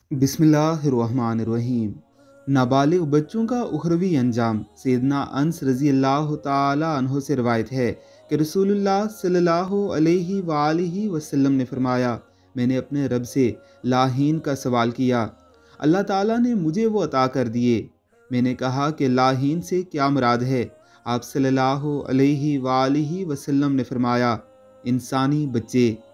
बिस्मिल्लाहिर्रहमानिर्रहीम। नाबालिग बच्चों का उखरवी अंजाम। सैयदना अनस रज़ी अल्लाह ताला अन्हो से रवायत है कि रसूलुल्लाह सल्लल्लाहु अलैहि वालिहि वसल्लम ने फरमाया, मैंने अपने रब से लाहीन का सवाल किया। अल्लाह ताला ने मुझे वो अता कर दिए। मैंने कहा कि लाहीन से क्या मुराद है? आप सल्लल्लाहु अलैहि वालिहि वसल्लम ने फरमाया, इंसानी बच्चे।